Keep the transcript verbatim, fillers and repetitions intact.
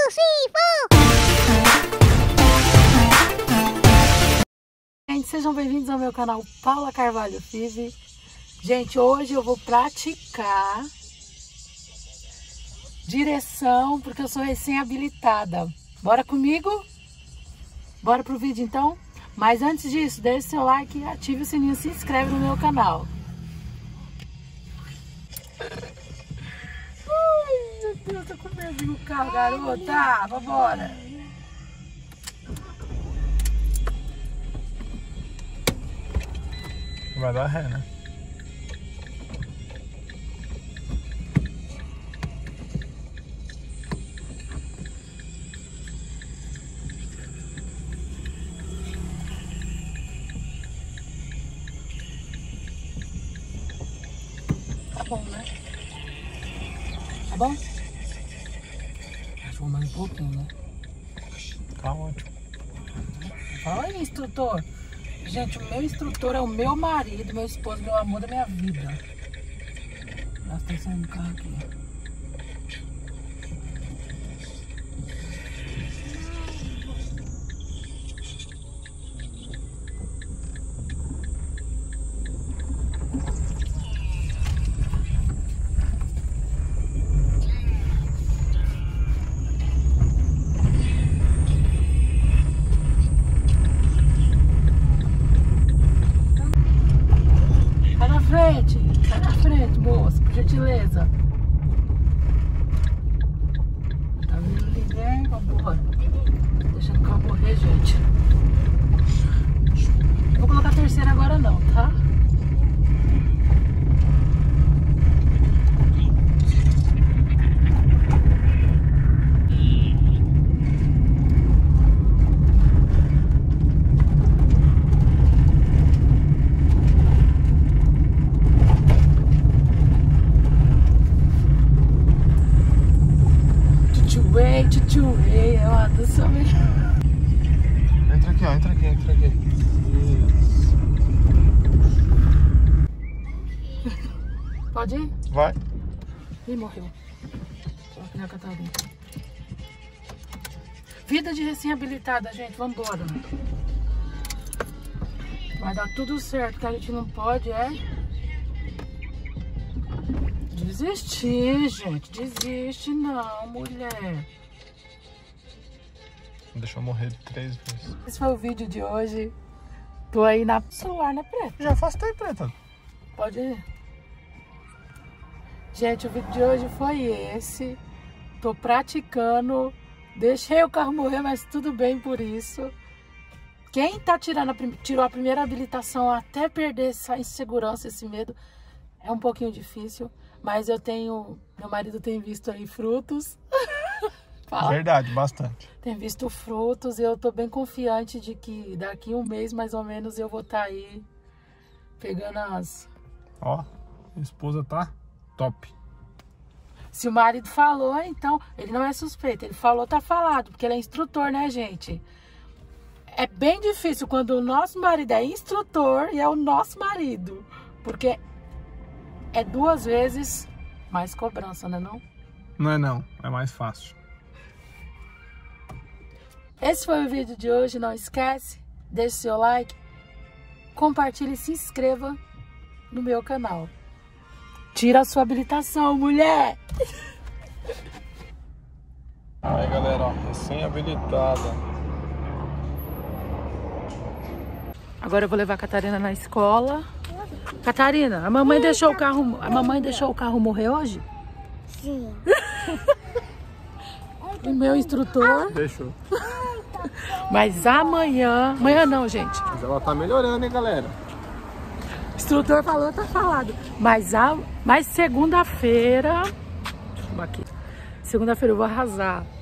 Gente, sejam bem-vindos ao meu canal Paula Carvalho Five. Gente, hoje eu vou praticar direção, porque eu sou recém-habilitada. Bora comigo? Bora pro vídeo então? Mas antes disso, deixe seu like, ative o sininho e se inscreve no meu canal. Ai, meu Deus, tô com medo no carro, garota. Vambora. Vai dar ré, né? Tá bom, né? Tá bom? Acho que vou mais um pouquinho, né? Tá ótimo. Fala aí, instrutor. Gente, o meu instrutor é o meu marido, meu esposo, meu amor da minha vida. Presta atenção no carro aqui. Sai na frente, moça, por gentileza. Tá vindo ninguém, vambora. Deixando o carro morrer, gente. Não vou colocar a terceira agora não, tá? Tchutchuei, é uma dança mesmo. Entra aqui, ó, entra aqui, entra aqui. Isso. Pode ir? Vai. Ih, morreu. Tô aqui na Catarina. Vida de recém-habilitada, gente, vambora. Vai dar tudo certo, que a gente não pode, é... desistir, gente. Desiste não, mulher. Deixa eu morrer três vezes. Esse foi o vídeo de hoje. Tô aí na celular, né, Preta? Já afastei, Preta. Pode ir. Gente, o vídeo de hoje foi esse. Tô praticando. Deixei o carro morrer, mas tudo bem por isso. Quem tá tirando a, tirou a primeira habilitação até perder essa insegurança, esse medo, é um pouquinho difícil. Mas eu tenho... Meu marido tem visto aí frutos. Fala. Verdade, bastante. Tem visto frutos e eu tô bem confiante de que daqui um mês, mais ou menos, eu vou estar aí pegando as... Ó, a esposa tá top. Se o marido falou, então, ele não é suspeito. Ele falou, tá falado, porque ele é instrutor, né, gente? É bem difícil quando o nosso marido é instrutor e é o nosso marido. Porque é duas vezes mais cobrança, né, não? Não é não, é mais fácil. Esse foi o vídeo de hoje, não esquece, deixe seu like, compartilhe e se inscreva no meu canal. Tira a sua habilitação, mulher! Aí galera, ó, recém-habilitada. Agora eu vou levar a Catarina na escola. Catarina, a mamãe deixou o carro, a mamãe deixou o carro morrer hoje? Sim. O meu instrutor. Deixou. Mas amanhã... Amanhã não, gente. Mas ela tá melhorando, hein, galera? O instrutor falou, tá falado. Mas, a... Mas segunda-feira... Deixa eu aqui. Segunda-feira eu vou arrasar.